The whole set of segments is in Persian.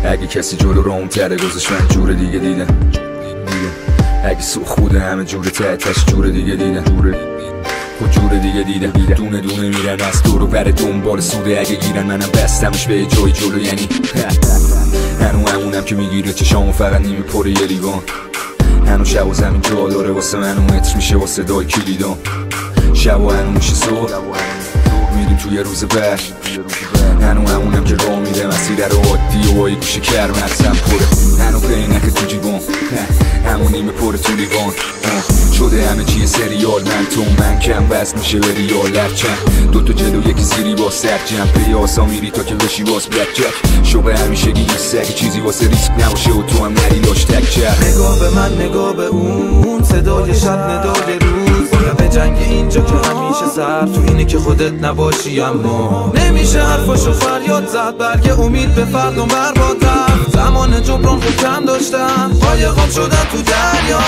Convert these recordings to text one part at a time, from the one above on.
اگه کسی جلو رام تره گذاشت من جور دیگه دیدم. اگه سوخ بوده همه جور تهش جور دیگه دیدم. جور دیگه دیدم. دونه دونه میرن از دور و بر دنبال سوده اگه گیرن منم بستمش به جای جلو. یعنی هنو همونم که میگیره چشامو فقط نیمه پر یه لیوان. هنو شب و زمین جا داره واسه منو متر میشه واسه دای کلیدان. شب و هنو میشه صبح میریم توی روز بعد. هنو همونم که راه میده مسیر رو عادی و با یه گوشه کرمرزم پره. هنو قینک تو جیبان همون نیمه پر تو لیوان. شده همه چیه سریال من تو من کم وزن میشه به ریال لرچن. دوتا جلو یکی زیری با سر جمع پیاسا میری تا که بشی باز بلک جک. شوق همیشه گی نیست اگه چیزی واسه ریسک نباشه و تو هم نری لاش تک کرد. نگاه به من نگاه به اون صدای شب ندای روز. بیا به جنگ اینجا که همیشه سر تو اینه که خودت نباشی. اما نمیشه حرفاشو فریاد زد برگ امید به فردا برباد رفت. زمان جبران خود کم داشتم قایقام شدن تو دریا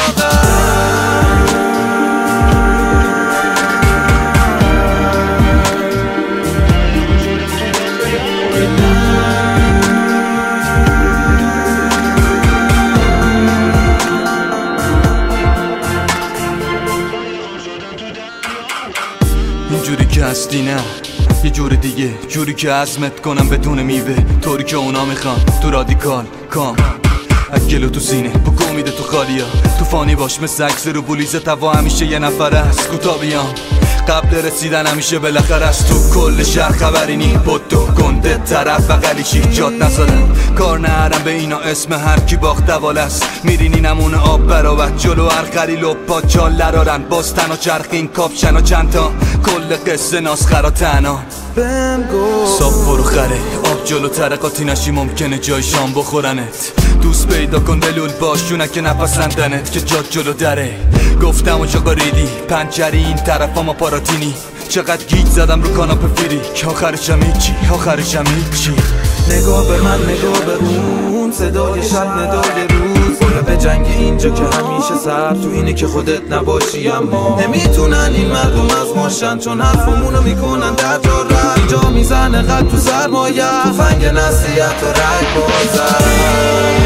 اینجوری که هستی نه یه جور دیگه، جوری که عزمت کنم بدون میوه، طوری که اونا میخوان تو رادیکال کام اگلو تو سینه بگو امیده تو خالیا. تو فانی باش مثل عکس رو بولیز توا همیشه یه نفر است کوتا بیام. قبل رسیدن همیشه بالاخره است تو کل شهر خبری نی. بدو گنده طرف بغلیشی جات نزدن کار نهرم به اینا اسم هر کی باخت دواله است. میرینی نمونه آب براوت جلو هر خریل و پاچال لرارن باز تنها چرخین کاپشن و چند تا کل قصه ناسخرا تنها صاف برو خره آب جلو ترقاتی نشی ممکنه جای شام بخورنت. دوست پیدا کن دلول باش چونه که نپسندنت که جات جلو دره. گفتم و چقا ریدی پنچری این طرف ما پاراتینی. چقدر گیج زدم رو کاناپه فیری که آخرشم هیچی آخرشم هیچی. نگاه به من نگاه به اون صدای شب ندای روز. بیا به جنگ اینجا که همیشه سر تو اینه که خودت نباشی. اما نمیتونن این مردم از ماشن چون حرفمونو میکنن در جا رد. اینجا میزنه قد تو سرمایه تفنگ نصیحت و رگ بازن.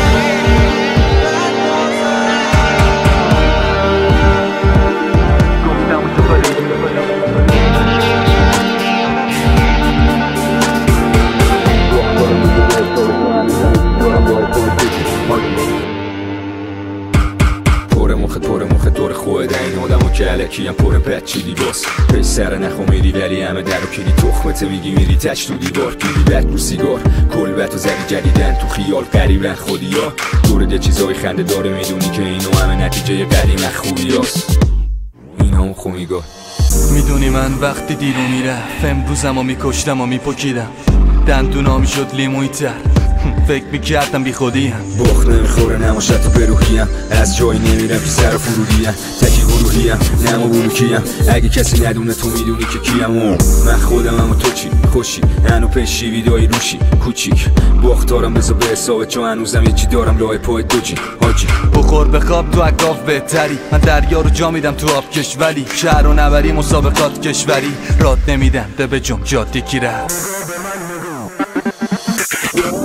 پر مخ دور خود این آدمو که علکی هم پر پچی لیباس. پی سر نخو میری ولی همه در و کلی تخمت میگی میری تش تو دیوار. گیری بد رو سیگار کلبت و زدی جدیدن تو خیال قریبن خودی ها. دورده چیزای خنده داره میدونی که اینو همه نتیجه قدیم خوبی هست. این هم خومیگاه میدونی من وقتی دیرو میرفت امروزم و میکشتم و میپکیدم. دندونا میشد لیموی تر فکر میکردم بی خودیم. بخت نمیخوره نماشت تو بروحیم. از جایی نمیرم که سر فرودیم. تکی گروهیم نمو بلوکیم. اگه کسی ندونه تو میدونی که کیم. من خودم اما تو چی خوشی هنو پیشی ویدایی روشی کوچیک. باختارم بذار به حسابت چون هنوزم یه چی دارم لای پای دوجی حاجی. بخور بخواب تو اگاف بهتری. من دریا رو جا میدم تو آب کش ولی شهر و نبری مسابقات کشوری راد نمیدم ده به جم جادی کی رفت.